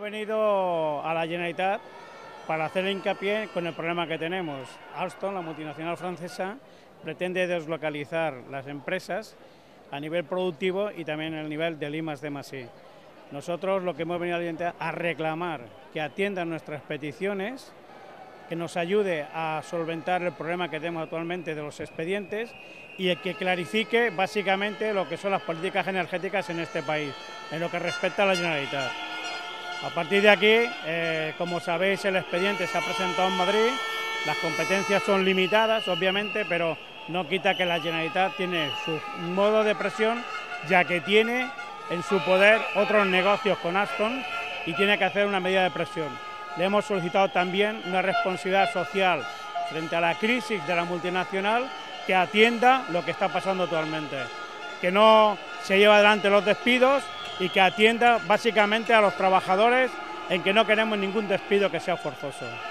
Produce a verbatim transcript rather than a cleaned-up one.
venido a la Generalitat para hacer hincapié con el problema que tenemos. Alstom, la multinacional francesa, pretende deslocalizar las empresas a nivel productivo y también a nivel del I más D más I. Nosotros lo que hemos venido a la Generalitat a reclamar que atiendan nuestras peticiones, que nos ayude a solventar el problema que tenemos actualmente de los expedientes y que clarifique básicamente lo que son las políticas energéticas en este país, en lo que respecta a la Generalitat. A partir de aquí, eh, como sabéis, el expediente se ha presentado en Madrid, las competencias son limitadas, obviamente, pero no quita que la Generalitat tiene su modo de presión, ya que tiene en su poder otros negocios con Alstom y tiene que hacer una medida de presión. Le hemos solicitado también una responsabilidad social frente a la crisis de la multinacional, que atienda lo que está pasando actualmente, que no se lleve adelante los despidos y que atienda básicamente a los trabajadores, en que no queremos ningún despido que sea forzoso.